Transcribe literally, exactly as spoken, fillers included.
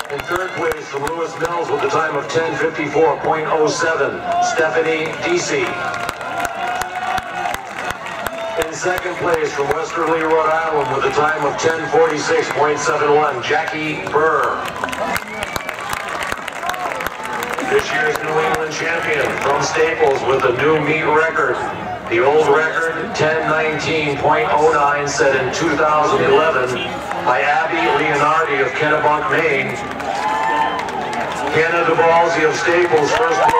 In third place from Lewis Mills with a time of ten fifty-four point oh seven, Stephanie DeBalsi. In second place from Westerly, Rhode Island with a time of ten forty-six point seven one, Jackie Burr. This year's New England champion from Staples with a new meet record. The old record, ten nineteen point oh nine, set in two thousand eleven by Abby Leonardi of Kennebunk, Maine. Kenna DeBalsi of Staples, first place.